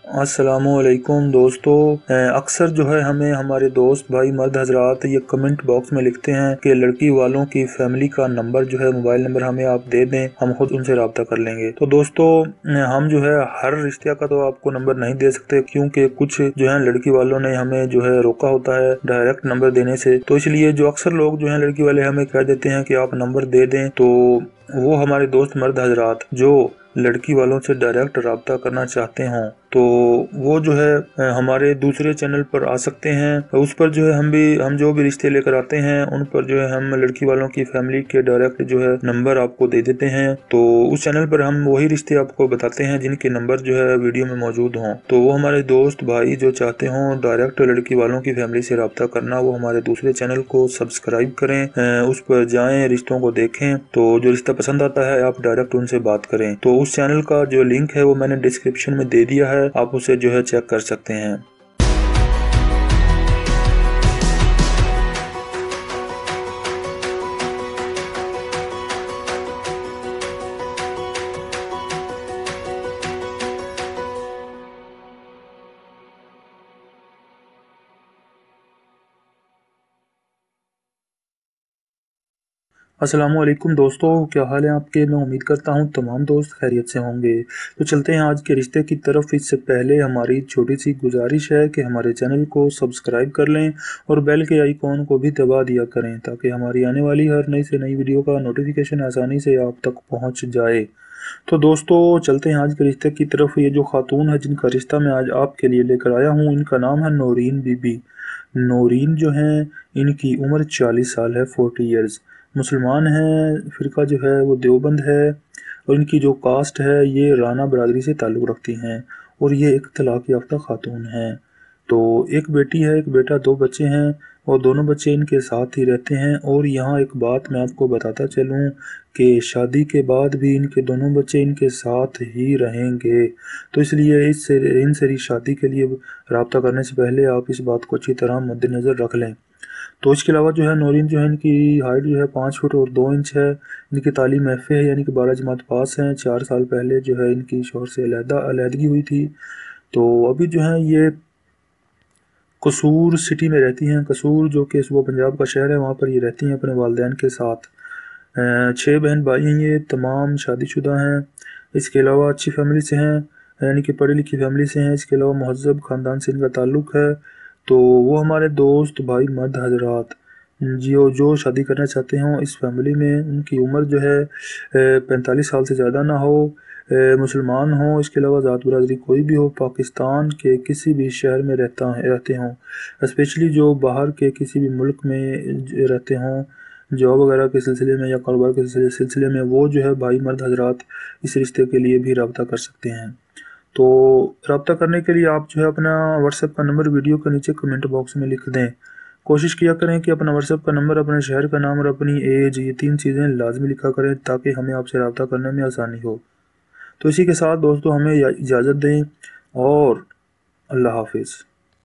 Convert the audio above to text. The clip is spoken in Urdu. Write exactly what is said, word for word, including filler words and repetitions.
السلام علیکم دوستو، اکثر جو ہے ہمیں ہمارے دوست بھائی مرد حضرات یہ کمنٹ باکس میں لکھتے ہیں کہ لڑکی والوں کی فیملی کا نمبر جو ہے موبائل نمبر ہمیں آپ دے دیں، ہم خود ان سے رابطہ کر لیں گے۔ تو دوستو ہم جو ہے ہر رشتہ کا تو آپ کو نمبر نہیں دے سکتے، کیونکہ کچھ جو ہے لڑکی والوں نے ہمیں جو ہے روکا ہوتا ہے ڈائریکٹ نمبر دینے سے۔ تو اس لیے جو اکثر لوگ جو ہیں لڑکی والے ہمیں کہہ دیتے ہیں کہ آپ نمبر دے دیں، تو وہ ہمارے دوست مرد حضرات جو لڑکی والوں سے ڈائریکٹ رابطہ کرنا چاہتے ہوں تو وہ جو ہے ہمارے دوسرے چینل پر آ سکتے ہیں۔ اس پر جو ہے ہم بھی ہم جو بھی رشتے لے کر آتے ہیں ان پر جو ہے ہم لڑکی والوں کی فیملی کے ڈائریکٹ جو ہے نمبر آپ کو دے دیتے ہیں۔ تو اس چینل پر ہم وہی رشتے آپ کو بتاتے ہیں جن کے نمبر جو ہے ویڈیو میں موجود ہوں۔ تو وہ ہمارے دوست بھائی جو چاہتے ہوں ڈائریکٹ لڑکی والوں کی فیملی سے رابطہ کرنا، وہ ہمارے دوسرے چینل کو سبسکرائب کریں، اس پر جائیں، رشتوں کو دیکھیں، تو جو رشتہ پسند آتا ہے آپ ڈائریکٹ ان سے بات کریں۔ تو اس چینل کا جو لنک ہے وہ میں نے ڈسکرپشن میں دے دیا ہے، آپ اسے جو ہے چیک کر سکتے ہیں۔ السلام علیکم دوستو، کیا حال ہے آپ کے؟ میں امید کرتا ہوں تمام دوست خیریت سے ہوں گے۔ تو چلتے ہیں آج کے رشتے کی طرف۔ اس سے پہلے ہماری چھوٹی سی گزارش ہے کہ ہمارے چینل کو سبسکرائب کر لیں اور بیل کے آئیکن کو بھی دبا دیا کریں تاکہ ہماری آنے والی ہر نئی سے نئی ویڈیو کا نوٹیفیکیشن آسانی سے آپ تک پہنچ جائے۔ تو دوستو چلتے ہیں آج کے رشتے کی طرف۔ یہ جو خاتون ہے جن کا رشتہ میں آج آپ کے لیے لے کر آیا ہوں، ان کا نام ہے نورین بی بی۔ نورین جو ہیں ان کی عمر چالیس سال ہے، فورٹی ایئرز، مسلمان ہیں، فرقہ جو ہے وہ دیوبند ہے، اور ان کی جو کاسٹ ہے یہ رانا برادری سے تعلق رکھتی ہیں، اور یہ ایک طلاق یافتہ خاتون ہیں۔ تو ایک بیٹی ہے، ایک بیٹا، دو بچے ہیں، اور دونوں بچے ان کے ساتھ ہی رہتے ہیں۔ اور یہاں ایک بات میں آپ کو بتاتا چلوں کہ شادی کے بعد بھی ان کے دونوں بچے ان کے ساتھ ہی رہیں گے۔ تو اس لیے اس سے ان سے شادی کے لیے رابطہ کرنے سے پہلے آپ اس بات کو اچھی طرح مد نظر رکھ لیں۔ تو اس کے علاوہ جو ہے نورین جو ہے ان کی ہائٹ جو ہے پانچ فٹ اور دو انچ ہے۔ ان کی تعلیم ایف اے ہے، یعنی کہ بارہ جماعت پاس ہیں۔ چار سال پہلے جو ہے ان کی شوہر سے علیحدہ علیحدگی ہوئی تھی۔ تو ابھی جو ہے یہ قصور سٹی میں رہتی ہیں۔ قصور جو کہ صوبہ پنجاب کا شہر ہے، وہاں پر یہ رہتی ہیں اپنے والدین کے ساتھ۔ چھ بہن بھائی ہیں، یہ تمام شادی شدہ ہیں۔ اس کے علاوہ اچھی فیملی سے ہیں، یعنی کہ پڑھی لکھی فیملی سے ہیں۔ اس کے علاوہ مہذب خاندان سے ان کا تعلق ہے۔ تو وہ ہمارے دوست بھائی مرد حضرات جو جو شادی کرنا چاہتے ہوں اس فیملی میں، ان کی عمر جو ہے پینتالیس سال سے زیادہ نہ ہو، مسلمان ہوں، اس کے علاوہ ذات برادری کوئی بھی ہو، پاکستان کے کسی بھی شہر میں رہتا رہتے ہوں، اسپیشلی جو باہر کے کسی بھی ملک میں رہتے ہوں جاب وغیرہ کے سلسلے میں یا کاروبار کے سلسلے میں، وہ جو ہے بھائی مرد حضرات اس رشتے کے لیے بھی رابطہ کر سکتے ہیں۔ تو رابطہ کرنے کے لیے آپ جو ہے اپنا واٹس ایپ کا نمبر ویڈیو کے نیچے کمنٹ باکس میں لکھ دیں۔ کوشش کیا کریں کہ اپنا واٹس ایپ کا نمبر، اپنے شہر کا نام اور اپنی ایج، یہ تین چیزیں لازمی لکھا کریں تاکہ ہمیں آپ سے رابطہ کرنے میں آسانی ہو۔ تو اسی کے ساتھ دوستو ہمیں اجازت دیں اور اللہ حافظ۔